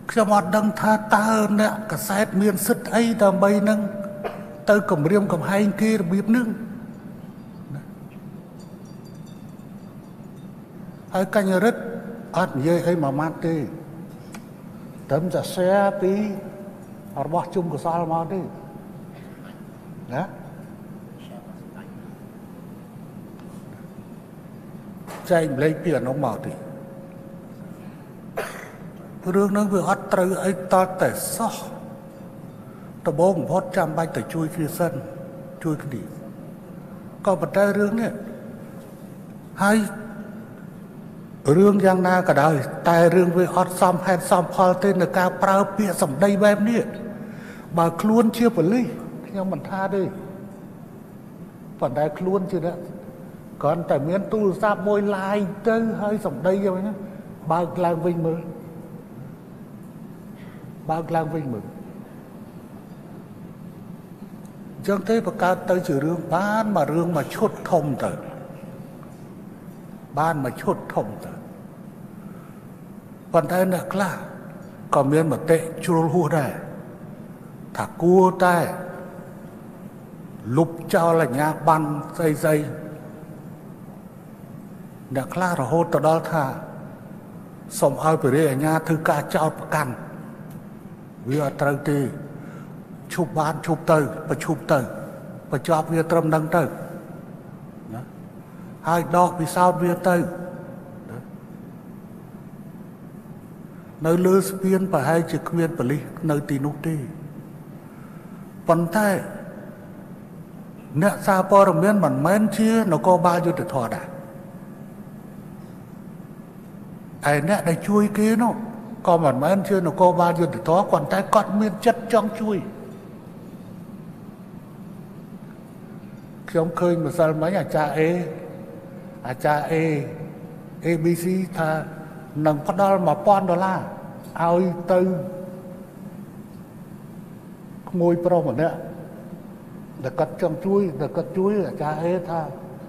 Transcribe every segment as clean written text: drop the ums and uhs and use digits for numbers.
ខ្ញុំអត់ដឹងថាតើអ្នកកសែតមានសិទ្ធិអីដើម្បីនឹងទៅគម្រាមកំហែងគេរបៀបហ្នឹងហើយកញ្ញរិទ្ធអត់និយាយអីមួយម៉ាត់ទេត្រឹមតែ share ពីរបស់ជុំកសលមកទេណាចែកម្លែកពីអានោះមកទេរឿងហ្នឹងវាអត់ត្រូវអីតតែសោះដំបូងបំផុតចាំបាច់ទៅជួយគ្នាសិនជួយគ្នាក៏ប៉ុន្តែរឿងនេះហើយរឿងយ៉ាងណាក៏ដោយតែរឿងវាអត់សមហេតុសមផលទេនៅការប្រើពាក្យសម្ដីបែបនេះបើខ្លួនជាប៉ូលីសខ្ញុំមិនថាទេប៉ុន្តែខ្លួនជាអ្នកគ្រាន់តែមានទូរស័ព្ទមួយឡាយទៅហើយសម្ដីយ៉ាងហ្នឹងបើកឡើងវិញមើលបើកឡើងវិញមើលអញ្ចឹងទេបង្កើតទៅជារឿងបានមករឿងមកឈុតធំទៅបានមកឈុតធំទៅប៉ុន្តែអ្នកខ្លះក៏មានមតិជ្រុលហួសដែរថាគួរតែលុបចោលអាជ្ញាប័ណ្ណស្អីអ្នកខ្លះរហូតទៅដល់ថាសូមឲ្យព្រះរាជអាជ្ញាធ្វើការចោទប្រកាន់វាអត់ត្រូវទេឈប់បានឈប់ទៅបញ្ឈប់ទៅបញ្ចប់វាត្រឹមហ្នឹងទៅណាហើយដកពិសោធន៍វាទៅនៅលើស្ពានប្រហែលជាគ្មានប៉ូលីសនៅទីនោះទេប៉ុន្តែអ្នកសារព័ត៌មានមិនមែនជានគរបាលយុត្តិធម៌ដែរឯអ្នកដែលជួយគេនោះក៏មិនមែនជានគរបាលយុត្តិធម៌គ្រាន់តែគាត់មានចិត្តចង់ជួយខ្ញុំឃើញម្សិលមិញអាចារ្យ A ABC ថានឹងផ្ដល់$1000ឲ្យទៅក្មួយប្រុសម្នាក់ដែលគាត់ចង់ជួយដែលគាត់ជួយអាចារ្យ A ថា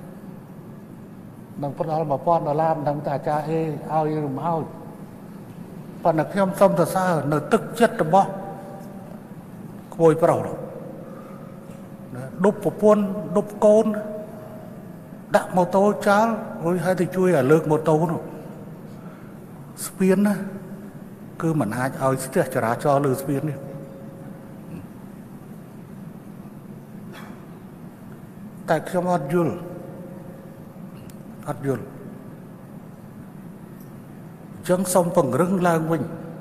នឹងផ្ដល់$1000មិនដឹងតែអាចារ្យ A ឲ្យឬមិនឲ្យប៉ុន្តែខ្ញុំសូមសរសើរនៅទឹកចិត្តរបស់ក្មួយប្រុសនោះដប់ប្រពន្ធដប់កូនដាក់ម៉ូតូចោលរួចហើយទៅជួយឲ្យលើកម៉ូតូនោះស្ពានណាគឺមិនអាចឲ្យស្ទះចរាចរណ៍លើស្ពាននេះតែខ្ញុំអត់យល់អញ្ចឹងសូមពង្រឹងឡើងវិញ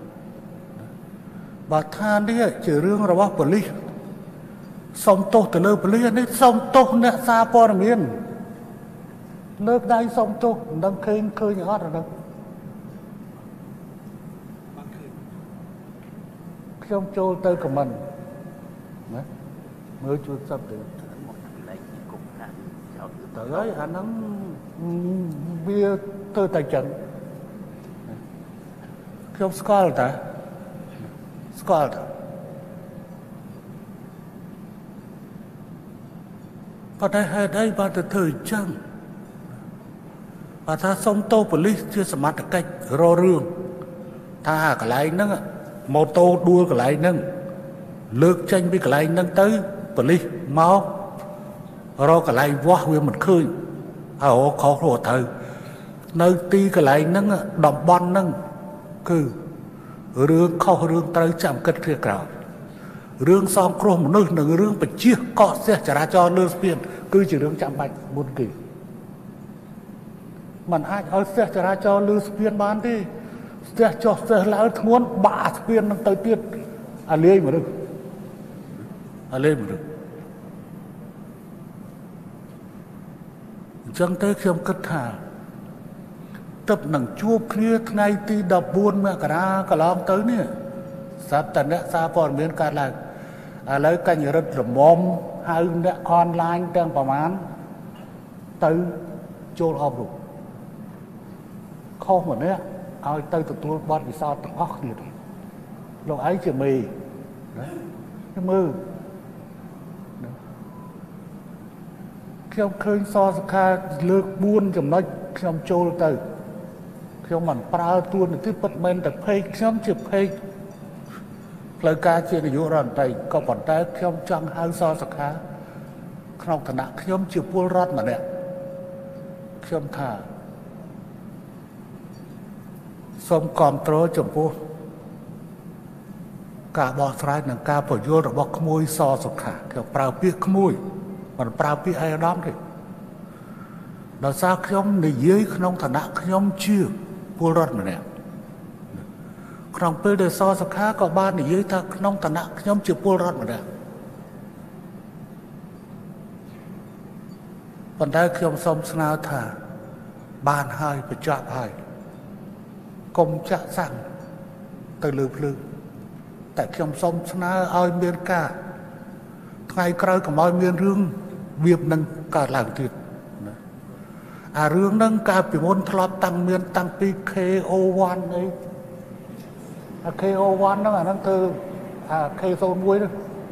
បើថានេះជារឿងរបស់ប៉ូលីសសូមទោសទៅលើប៉ូលីសនេះសូមទោសអ្នកសារព័ត៌មានលើកដៃសូមទោសមិនដឹងឃើញអត់ហ្នឹងខ្ញុំចូលទៅខមមិនណាមើលជួយសັບទៅមកលេខគុំណាចោលទៅហើយអាហ្នឹងវាទៅតែចឹងខ្ញុំស្គាល់តែប៉ុន្តែហេតុអីបានទៅធ្វើអញ្ចឹងបើថាសុំទោសប៉ូលីសជាសមត្ថកិច្ចរករឿងថាកន្លែងហ្នឹងម៉ូតូដួលកន្លែងហ្នឹងលើកចេញពីកន្លែងហ្នឹងទៅប៉ូលីសមករកកន្លែងវាស់វាមិនឃើញហើយខុសរត់ទៅនៅទីកន្លែងហ្នឹងតំបន់ហ្នឹងគឺរឿងខុសរឿងត្រូវចាំគិតគ្នាក្រោយរឿងសងគ្រោះមនុស្សនិងរឿងបញ្ជាកកស្ទះចរាចរណ៍លើស្ពានគឺជារឿងចាំបាច់មុនគេมันអាចឲ្យស្ទះចរាចរណ៍លើស្ពានបានទេស្ទះចុះស្ទះឡើងធ្ងន់បាក់ស្ពាននឹងទៅទៀតអាលេងមនុស្សអញ្ចឹងទៅខ្ញុំគិតថាទឹកនឹងជួបគ្នាថ្ងៃទី14មករាកន្លងទៅនេះសត្វតអ្នកសារព័ត៌មានកើតឡើងឥឡូវកញ្ញរិទ្ធរមុំហៅអ្នកអនឡាញទាំងប្រមាណទៅចូលអប់រំខុសម្នាក់ឲ្យទៅទទួលបទពិសោធន៍ទាំងអស់គ្នាលោកឯងជាមេណាមើលខ្ញុំឃើញសសខាលើក4ចំណុចខ្ញុំចូលទៅខ្ញុំមិនប្រើទួនាទីពិតមែនតែពេកខ្ញុំជាពេកផ្លូវការជានាយករដ្ឋមន្ត្រីក៏ប៉ុន្តែខ្ញុំចង់ហៅសសខាក្នុងឋានៈខ្ញុំជាពលរដ្ឋម្នាក់ខ្ញុំថាសូមគាំទ្រចំពោះការបោះស្រាយនិងការពន្យល់របស់ក្មួយសសុខាខ្ញុំប្រើពាក្យក្មួយមិនប្រើពាក្យឯកឧត្តមទេដោយសារខ្ញុំនិយាយក្នុងឋានៈខ្ញុំជាពលរដ្ឋម្នាក់ក្នុងពេលដែលសសុខាក៏បាននិយាយថាក្នុងឋានៈខ្ញុំជាពលរដ្ឋម្នាក់ប៉ុន្តែខ្ញុំសូមស្នើថាបានហើយបញ្ចប់ហើយកុំចាក់សាំងទៅលើភ្លើងតែខ្ញុំសូមស្នើឲ្យមានការថ្ងៃក្រោយកុំឲ្យមានរឿងវាបនឹងកើតឡើងទៀតអារឿងហ្នឹងកាលពីមុនធ្លាប់តាំងមានតាំងពី KO1 អីអា KO1 ហ្នឹងអាហ្នឹងធ្វើអា K01 ហ្នឹង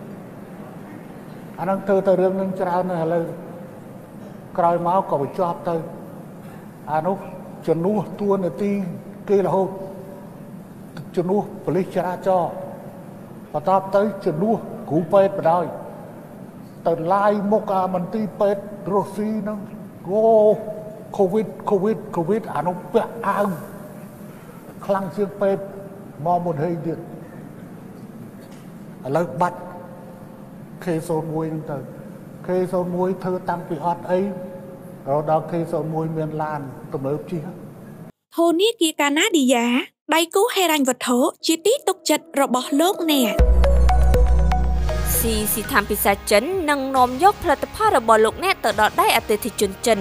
អាហ្នឹងធ្វើទៅរឿងហ្នឹងច្រើនណាស់ឥឡូវក្រោយមកក៏បញ្ចប់ទៅអានោះជំនួសតួនាទីគេរហូតជំនួសប៉ូលីសចរាចរណ៍បន្ទាប់ទៅជំនួសគ្រូពេទ្យបណ្ដោយទៅឡាយមុខអាមន្ទីរពេទ្យរុស្ស៊ីហ្នឹងអូកូវីដអានោះពាក់អាវខ្លាំងជាងពេទ្យមកមុនហេទៀតឥឡូវបាត់ K01 ហ្នឹងទៅ K01 ធ្វើតាំងពីអត់អីរហូតដល់ K01 មានឡានទំនើបជិះធនាគារកាណាឌីយ៉ាដៃគូហិរញ្ញវត្ថុជាទីទុកចិត្តរបស់លោកអ្នកស៊ីថាមពិសាចិននឹងនាំយកផលិតផលរបស់លោកអ្នកទៅដល់ដៃអតិថិជនចិន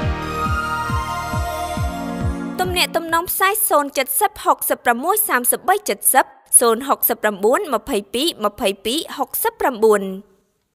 ទំនាក់ទំនងផ្សាយ070 66 33 70 069 22 22 69